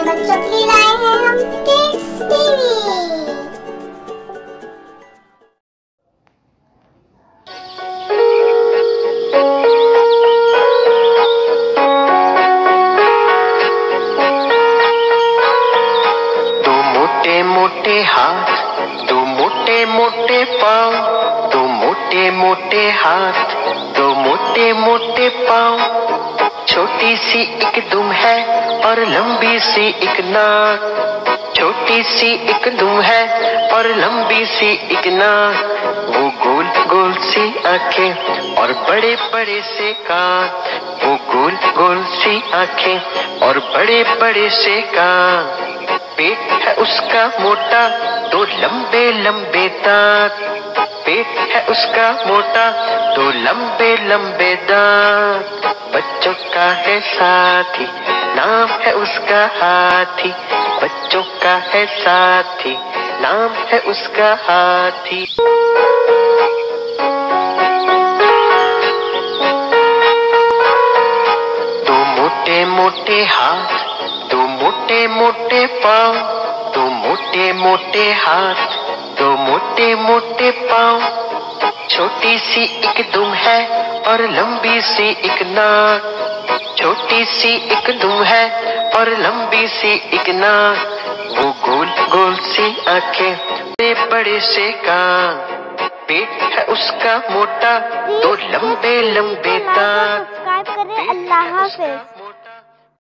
बच्चों के लिए लाए हैं हम किड्स टीवी। दो मोटे मोटे हाथ, दो मोटे मोटे पाँव, दो मोटे मोटे हाथ, दो मोटे मोटे पाँव। छोटी सी एक दुम है और लंबी सी एक नाक, छोटी सी एक दुम है और लंबी सी एक नाक। वो गोल गोल सी आंखें और बड़े बड़े से कान, वो गोल गोल सी आंखें और बड़े बड़े से कान। पेट है उसका मोटा, दो लंबे लंबे दांत, पेट है उसका मोटा, दो लंबे लंबे दांत। बच्चों का है साथी, नाम है उसका हाथी, बच्चों का है साथी, नाम है उसका हाथी। दो मोटे मोटे हाथ, दो मोटे मोटे पाँव, दो मोटे मोटे हाथ, दो मोटे मोटे पाँव। छोटी सी एक दुम है और लंबी सी एक नाक, छोटी सी एक दुम है और लंबी सी एक नाक। वो गोल गोल सी आंखें, बड़े बड़े से कान। पेट है उसका मोटा, दो लंबे लंबे दांत। सब्सक्राइब करें। अल्लाह हाफ़िज़।